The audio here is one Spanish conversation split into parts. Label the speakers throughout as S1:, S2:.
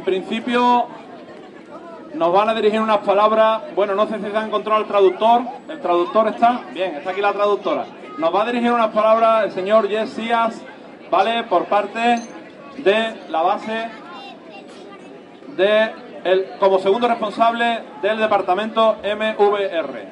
S1: principio nos van a dirigir unas palabras. Bueno, no sé si se ha encontrado el traductor. ¿El traductor está? Bien, está aquí la traductora. Nos va a dirigir unas palabras el señor Jess Sías, ¿vale? Por parte de la base como segundo responsable del departamento MVR.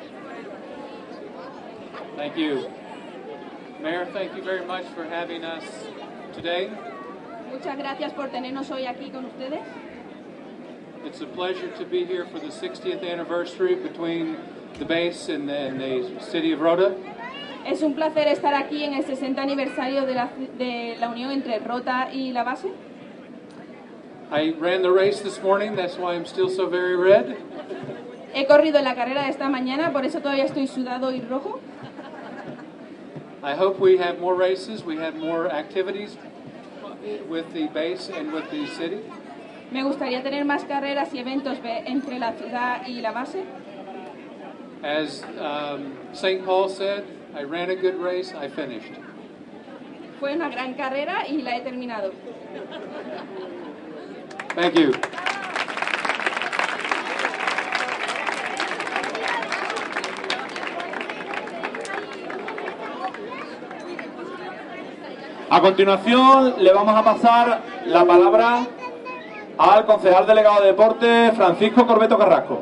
S2: Thank you. Mayor, thank you very much for having us today.
S3: Muchas gracias por tenernos hoy aquí con ustedes.
S2: It's a pleasure to be here for the 60th anniversary between the base and the city of Rota.
S3: Es un placer estar aquí en el 60 aniversario de la unión entre Rota y la base.
S2: I ran the race this morning, that's why I'm still so very red.
S3: He corrido en la carrera de esta mañana, por eso todavía estoy sudado y rojo.
S2: I hope we have more races, we have more activities with the base and with the city.
S3: Me gustaría tener más carreras y eventos entre la ciudad y la base.
S2: As St. Paul said, I ran a good race, I finished.
S3: Fue una gran carrera y la he terminado.
S2: Thank you.
S1: A continuación le vamos a pasar la palabra al concejal delegado de deporte, Francisco Corbeto Carrasco.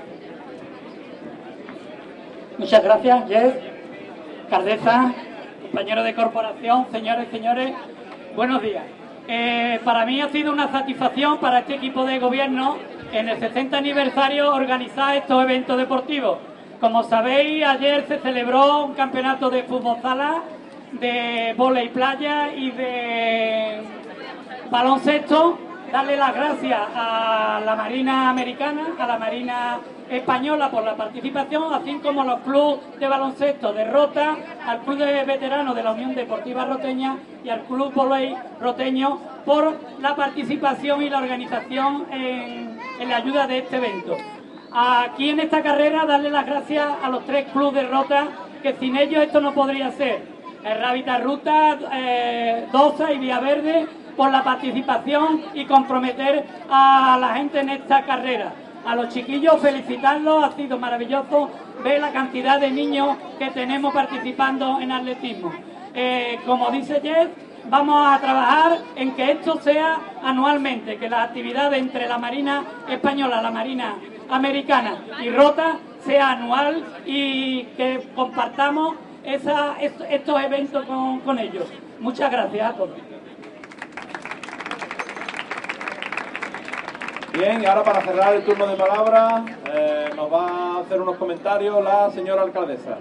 S4: Muchas gracias, Jeff, Cardeza, compañeros de corporación, señores y señores, buenos días. Para mí ha sido una satisfacción para este equipo de gobierno en el 60 aniversario organizar estos eventos deportivos. Como sabéis, ayer se celebró un campeonato de fútbol sala, de vóley playa y de baloncesto. Darle las gracias a la Marina Americana, a la Marina Española por la participación, así como a los clubes de baloncesto de Rota, al Club de Veteranos de la Unión Deportiva Roteña y al Club Vóley Roteño por la participación y la organización en la ayuda de este evento. Aquí en esta carrera darle las gracias a los 3 clubes de Rota, que sin ellos esto no podría ser. El Rábita Ruta, Dosa y Vía Verde, por la participación y comprometer a la gente en esta carrera. A los chiquillos felicitarlos, ha sido maravilloso ver la cantidad de niños que tenemos participando en atletismo. Como dice Jeff, vamos a trabajar en que esto sea anualmente, que las actividades entre la Marina Española, la Marina Americana y Rota sea anual y que compartamos estos eventos con ellos. Muchas gracias a todos.
S1: Bien, y ahora para cerrar el turno de palabra nos va a hacer unos comentarios la señora alcaldesa.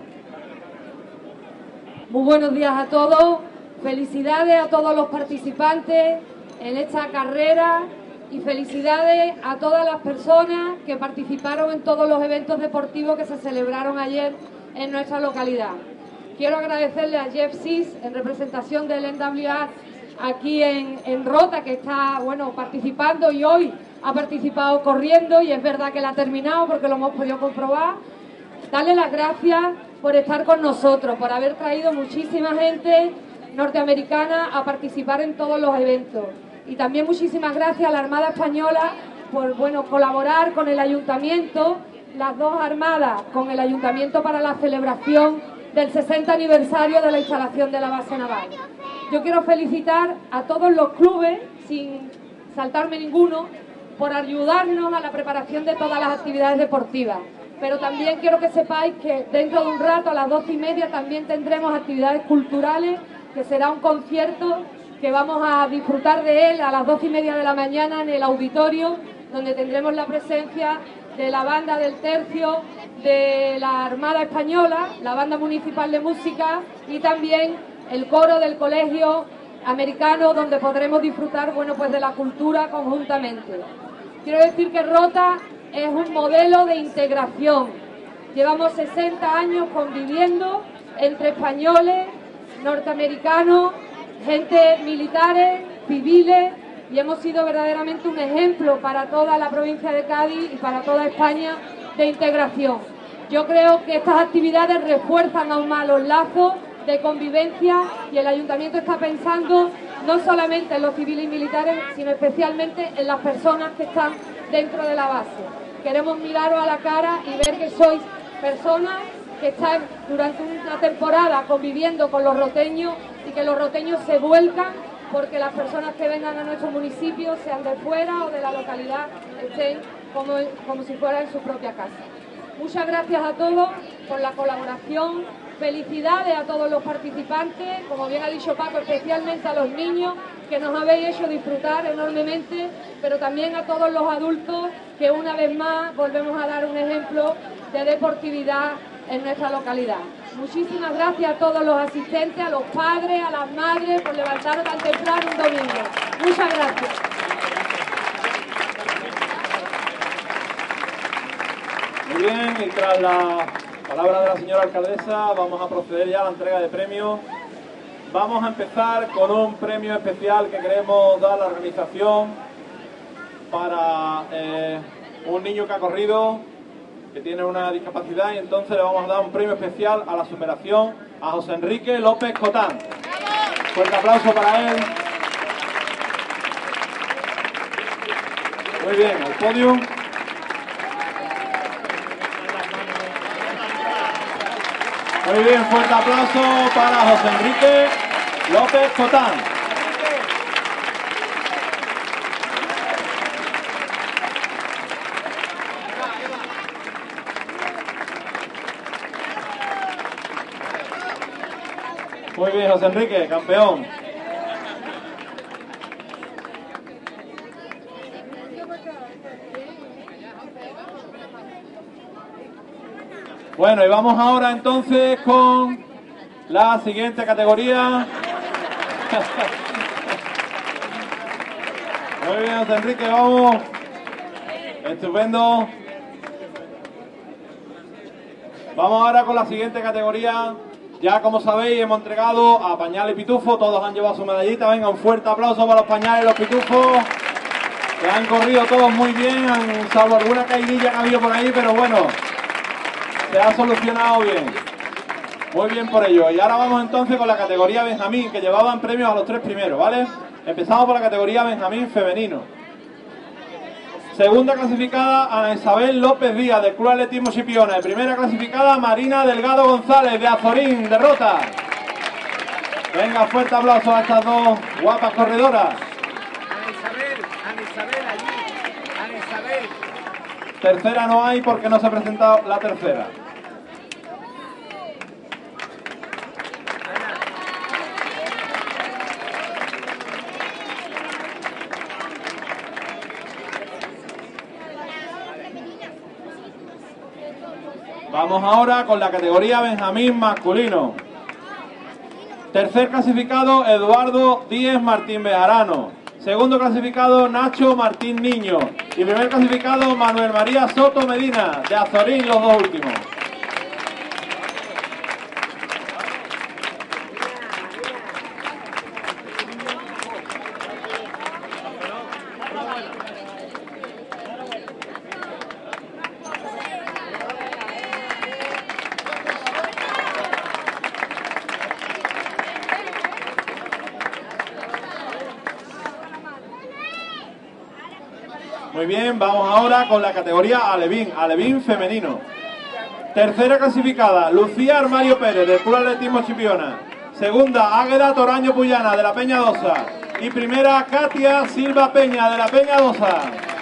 S5: Muy buenos días a todos, felicidades a todos los participantes en esta carrera y felicidades a todas las personas que participaron en todos los eventos deportivos que se celebraron ayer en nuestra localidad. Quiero agradecerle a Jeff Sis, en representación del NWA aquí en Rota, que está participando y hoy ha participado corriendo y es verdad que la ha terminado porque lo hemos podido comprobar. Darle las gracias por estar con nosotros, por haber traído muchísima gente norteamericana a participar en todos los eventos. Y también muchísimas gracias a la Armada Española por colaborar con el Ayuntamiento, las dos armadas con el Ayuntamiento para la celebración del 60 aniversario de la instalación de la base naval. Yo quiero felicitar a todos los clubes, sin saltarme ninguno, por ayudarnos a la preparación de todas las actividades deportivas. Pero también quiero que sepáis que dentro de un rato, a las 12:30, también tendremos actividades culturales, que será un concierto que vamos a disfrutar de él a las 12:30 de la mañana en el auditorio, donde tendremos la presencia de la banda del Tercio, de la Armada Española, la banda municipal de música y también el coro del colegio americano, donde podremos disfrutar de la cultura conjuntamente. Quiero decir que Rota es un modelo de integración. Llevamos 60 años conviviendo entre españoles, norteamericanos, gente militares, civiles, y hemos sido verdaderamente un ejemplo para toda la provincia de Cádiz y para toda España de integración. Yo creo que estas actividades refuerzan aún más los lazos de convivencia y el Ayuntamiento está pensando no solamente en los civiles y militares, sino especialmente en las personas que están dentro de la base. Queremos miraros a la cara y ver que sois personas que están durante una temporada conviviendo con los roteños y que los roteños se vuelcan porque las personas que vengan a nuestro municipio, sean de fuera o de la localidad, estén como si fuera en su propia casa. Muchas gracias a todos por la colaboración, felicidades a todos los participantes, como bien ha dicho Paco, especialmente a los niños que nos habéis hecho disfrutar enormemente, pero también a todos los adultos que una vez más volvemos a dar un ejemplo de deportividad en nuestra localidad. Muchísimas gracias a todos los asistentes, a los padres, a las madres por levantaros tan temprano un domingo. Muchas gracias.
S1: Muy bien, y tras la palabra de la señora alcaldesa vamos a proceder ya a la entrega de premios. Vamos a empezar con un premio especial que queremos dar a la organización para un niño que ha corrido, que tiene una discapacidad, y entonces le vamos a dar un premio especial a la superación a José Enrique López Cotán. Fuerte aplauso para él. Muy bien, al podio. Muy bien, fuerte aplauso para José Enrique López Cotán. Muy bien, José Enrique, campeón. Bueno, y vamos ahora entonces con la siguiente categoría. Muy bien, José Enrique, vamos. Estupendo. Vamos ahora con la siguiente categoría. Ya, como sabéis, hemos entregado a Pañales y Pitufo. Todos han llevado su medallita. Venga, un fuerte aplauso para los Pañales y los Pitufos, que han corrido todos muy bien, salvo alguna caidilla que ha habido por ahí, pero bueno, se ha solucionado bien. Muy bien por ello. Y ahora vamos entonces con la categoría Benjamín, que llevaban premios a los 3 primeros, ¿vale? Empezamos por la categoría Benjamín femenino. Segunda clasificada, Ana Isabel López Díaz, del Club Atletismo Chipiona. Y primera clasificada, Marina Delgado González, de Azorín, de Rota. Venga, fuerte aplauso a estas dos guapas corredoras.
S6: Ana Isabel allí, Ana Isabel.
S1: Tercera no hay porque no se ha presentado la tercera. Vamos ahora con la categoría Benjamín masculino. Tercer clasificado, Eduardo Díez Martín Bejarano. Segundo clasificado, Nacho Martín Niño. Y primer clasificado, Manuel María Soto Medina, de Azorín, los dos últimos. Muy bien, vamos ahora con la categoría alevín femenino. Tercera clasificada, Lucía Armario Pérez, del Club Atletismo Chipiona. Segunda, Águeda Toraño Puyana, de la Peña Dosa. Y primera, Katia Silva Peña, de la Peña Dosa.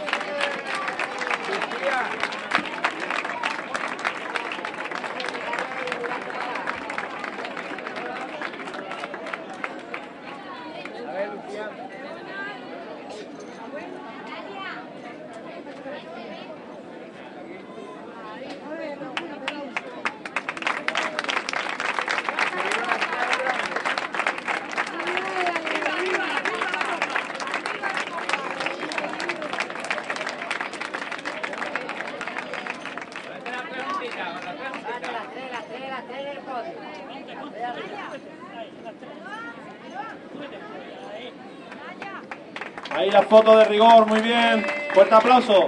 S1: Ahí la foto de rigor, muy bien. Fuerte aplauso.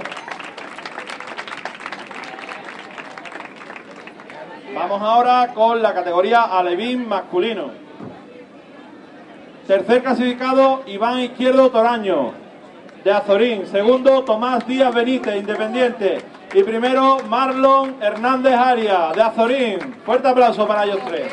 S1: Vamos ahora con la categoría alevín masculino. Tercer clasificado, Iván Izquierdo Toraño, de Azorín. Segundo, Tomás Díaz Benítez, Independiente. Y primero, Marlon Hernández Arias, de Azorín. Fuerte aplauso para ellos tres.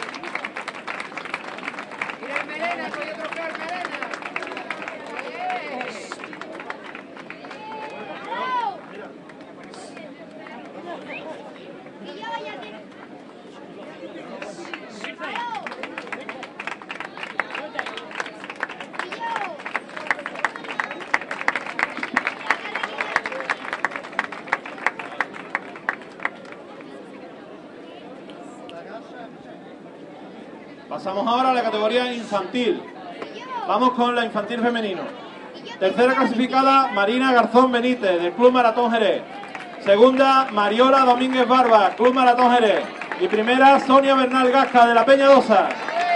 S1: Pasamos ahora a la categoría infantil. Vamos con la infantil femenino. Tercera clasificada, Marina Garzón Benítez, del Club Maratón Jerez. Segunda, Mariola Domínguez Barba, Club Maratón Jerez. Y primera, Sonia Bernal Gasca, de la Peña Dosa.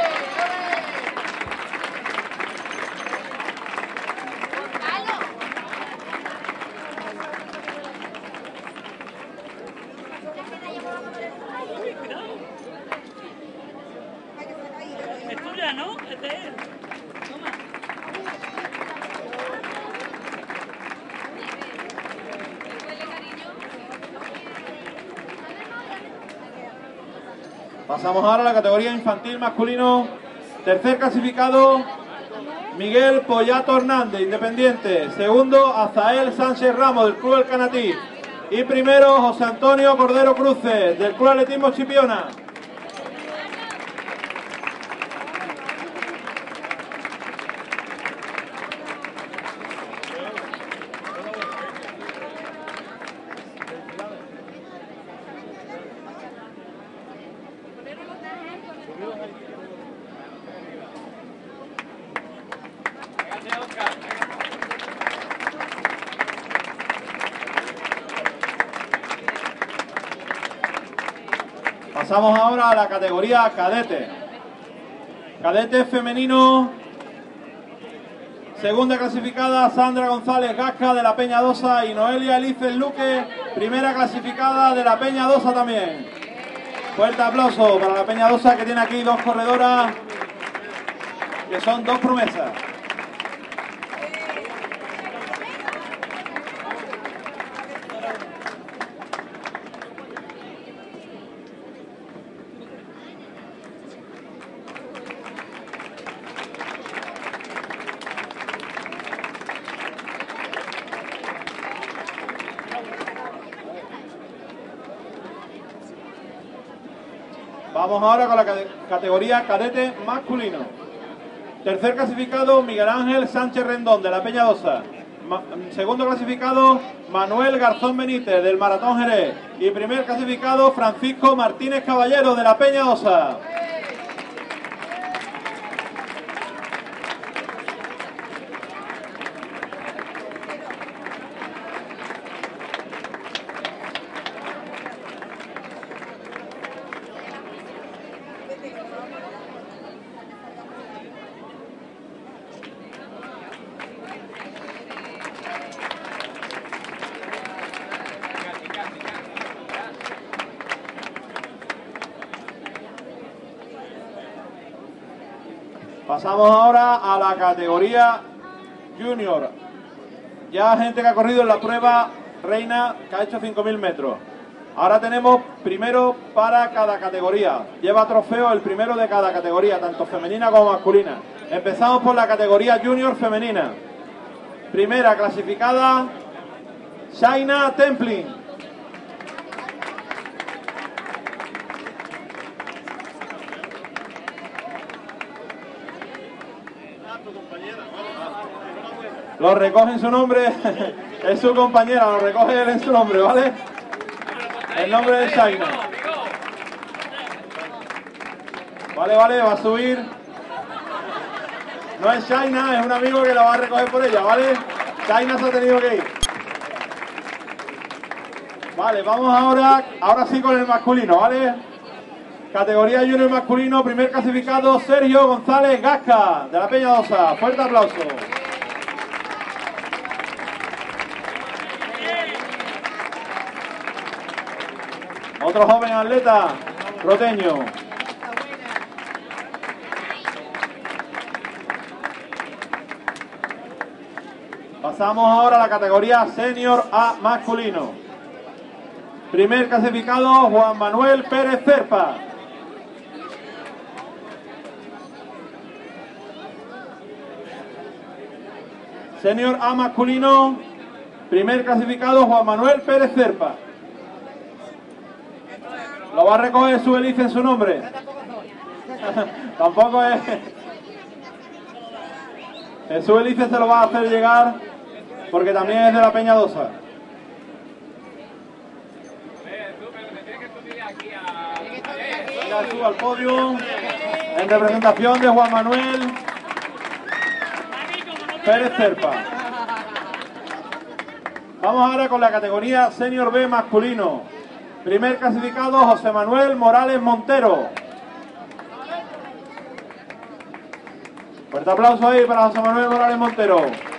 S1: Pasamos ahora a la categoría infantil masculino. Tercer clasificado, Miguel Pollato Hernández, Independiente. Segundo, Azael Sánchez Ramos, del Club El Canatí. Y primero, José Antonio Cordero Cruces, del Club Atletismo Chipiona. Pasamos ahora a la categoría cadete. Cadete femenino. Segunda clasificada, Sandra González Gasca, de la Peña Dosa, y Noelia Elices Luque, primera clasificada de la Peña Dosa también. Fuerte aplauso para la Peña Dosa, que tiene aquí dos corredoras que son dos promesas. Vamos ahora con la categoría cadete masculino. Tercer clasificado, Miguel Ángel Sánchez Rendón, de la Peña Dosa. Segundo clasificado, Manuel Garzón Benítez, del Maratón Jerez. Y primer clasificado, Francisco Martínez Caballero, de la Peña Dosa. Pasamos ahora a la categoría junior. Ya gente que ha corrido en la prueba reina, que ha hecho 5.000 metros. Ahora tenemos primero para cada categoría. Lleva trofeo el primero de cada categoría, tanto femenina como masculina. Empezamos por la categoría junior femenina. Primera clasificada, Shaina Templin. Lo recoge en su nombre, es su compañera, lo recoge él en su nombre, ¿vale? El nombre de Shaina. Vale, va a subir. No es Shaina, es un amigo que la va a recoger por ella, ¿vale? Shaina se ha tenido que ir. Vale, vamos ahora sí con el masculino, ¿vale? Categoría junior masculino, primer clasificado, Sergio González Gasca, de la Peña Dosa. Fuerte aplauso. Otro joven atleta, roteño. Pasamos ahora a la categoría Senior A masculino. Primer clasificado, Juan Manuel Pérez Cerpa. Senior A masculino, primer clasificado, Juan Manuel Pérez Cerpa. Lo va a recoger su Elice en su nombre. Tampoco es... Jesús Elice se lo va a hacer llegar porque también es de la Peñadosa. Venga, Jesús al podio en representación de Juan Manuel Pérez Cerpa. Vamos ahora con la categoría Senior B masculino. Primer clasificado, José Manuel Morales Montero. Fuerte aplauso ahí para José Manuel Morales Montero.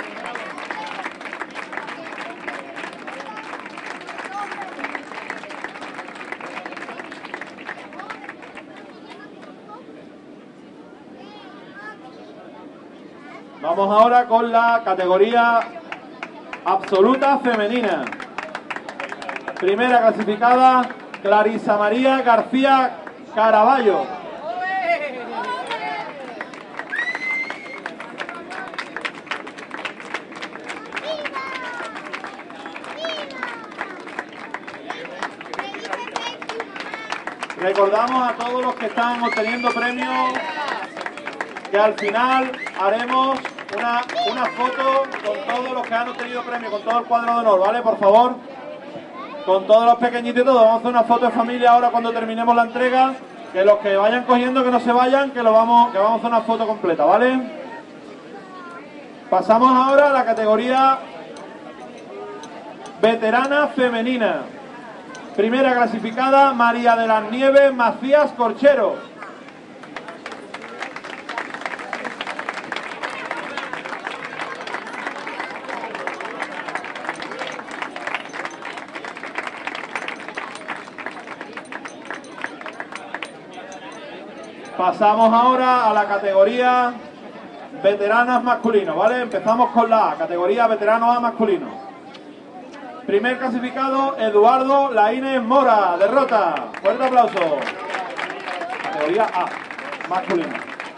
S1: Vamos ahora con la categoría absoluta femenina. Primera clasificada, Clarisa María García Caraballo. Recordamos a todos los que están obteniendo premios que al final haremos una foto con todos los que han obtenido premios, con todo el cuadro de honor, ¿vale? Por favor, con todos los pequeñitos y todo. Vamos a hacer una foto de familia ahora cuando terminemos la entrega. Que los que vayan cogiendo, que no se vayan, que vamos a hacer una foto completa, ¿vale? Pasamos ahora a la categoría veterana femenina. Primera clasificada, María de las Nieves Macías Corchero. Pasamos ahora a la categoría veteranas masculinos, ¿vale? Empezamos con la A, categoría veterano A masculino. Primer clasificado, Eduardo Laínez Mora, derrota. Fuerte aplauso. Categoría A, masculino.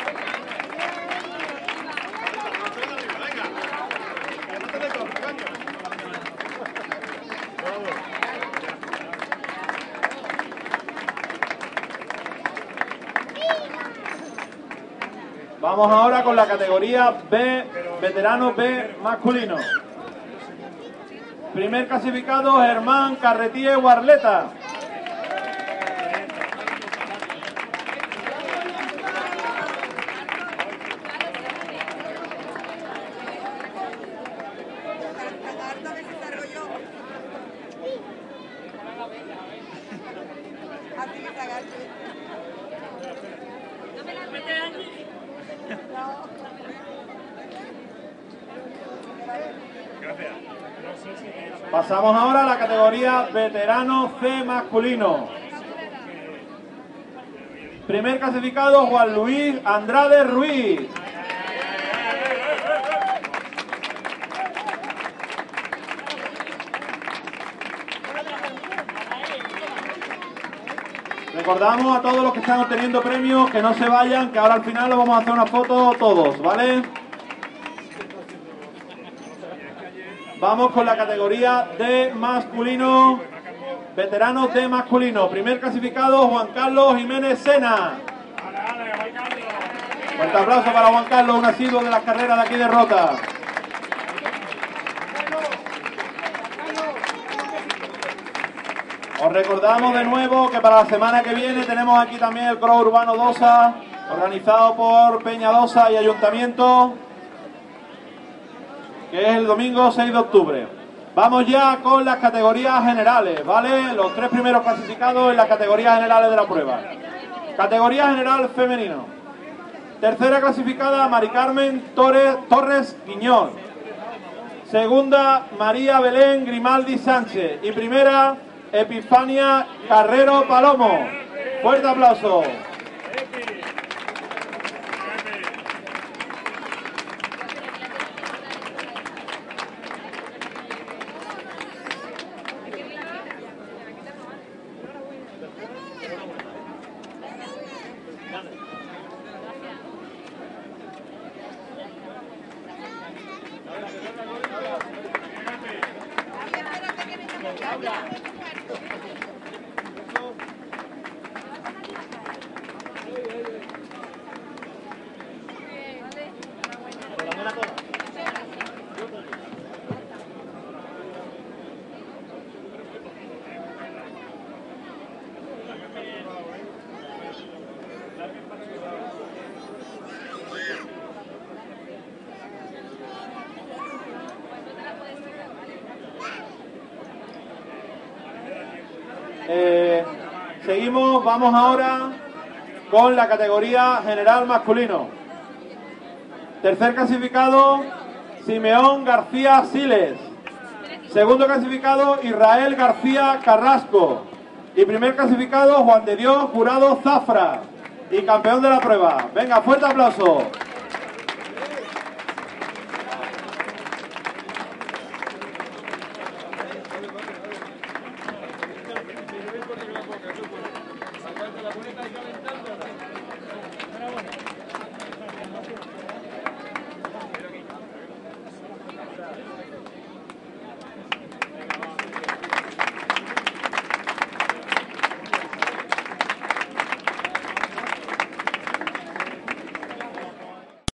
S1: Vamos ahora con la categoría B, veterano B masculino. Primer clasificado, Germán Carretier Guarleta. Pasamos ahora a la categoría veterano C masculino. Primer clasificado, Juan Luis Andrade Ruiz. Recordamos a todos los que están obteniendo premios que no se vayan, que ahora al final lo vamos a hacer una foto todos, ¿vale? Vamos con la categoría D masculino, veteranos D masculino. Primer clasificado, Juan Carlos Jiménez Sena. Fuerte aplauso para Juan Carlos, un asiduo de las carreras de aquí de Rota. Os recordamos de nuevo que para la semana que viene tenemos aquí también el Cross Urbano Dosa, organizado por Peña Dosa y Ayuntamiento, que es el domingo 6 de octubre. Vamos ya con las categorías generales, ¿vale? Los tres primeros clasificados en las categorías generales de la prueba. Categoría general femenino. Tercera clasificada, Mari Carmen Torres Guiñón. Segunda, María Belén Grimaldi Sánchez. Y primera, Epifania Carrero Palomo. Fuerte aplauso. Seguimos, vamos ahora con la categoría general masculino. Tercer clasificado, Simeón García Siles. Segundo clasificado, Israel García Carrasco. Y primer clasificado, Juan de Dios Jurado Zafra. Y campeón de la prueba. Venga, fuerte aplauso.